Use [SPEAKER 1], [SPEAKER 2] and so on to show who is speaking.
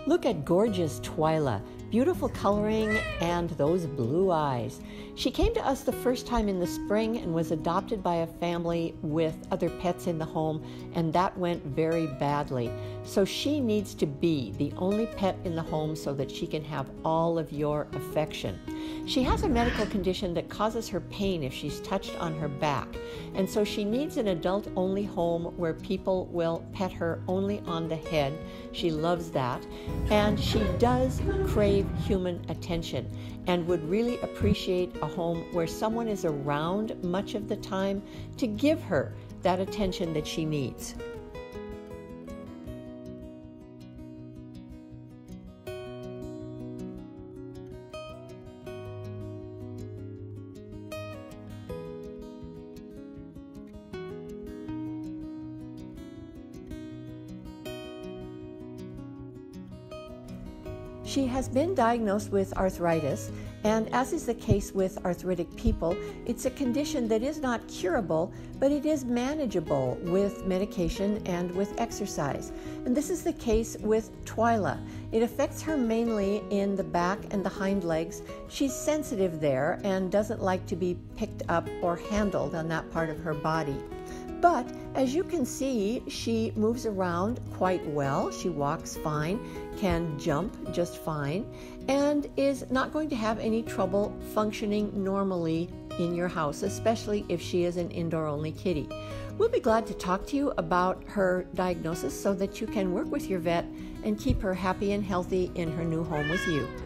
[SPEAKER 1] Look at gorgeous Twyla, beautiful coloring and those blue eyes. She came to us the first time in the spring and was adopted by a family with other pets in the home, and that went very badly. So she needs to be the only pet in the home so that she can have all of your affection. She has a medical condition that causes her pain if she's touched on her back, and so she needs an adult-only home where people will pet her only on the head. She loves that, and she does crave human attention and would really appreciate a home where someone is around much of the time to give her that attention that she needs. She has been diagnosed with arthritis, and as is the case with arthritic people, it's a condition that is not curable, but it is manageable with medication and with exercise. And this is the case with Twyla. It affects her mainly in the back and the hind legs. She's sensitive there and doesn't like to be picked up or handled on that part of her body. But as you can see, she moves around quite well. She walks fine, can jump just fine, and is not going to have any trouble functioning normally in your house, especially if she is an indoor-only kitty. We'll be glad to talk to you about her diagnosis so that you can work with your vet and keep her happy and healthy in her new home with you.